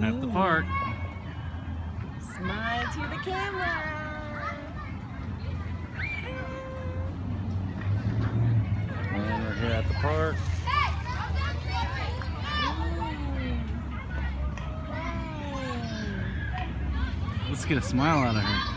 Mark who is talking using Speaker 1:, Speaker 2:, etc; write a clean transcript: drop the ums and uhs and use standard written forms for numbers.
Speaker 1: at the park.
Speaker 2: Smile to the camera.
Speaker 1: And we're here at the park. Let's get a smile out of her.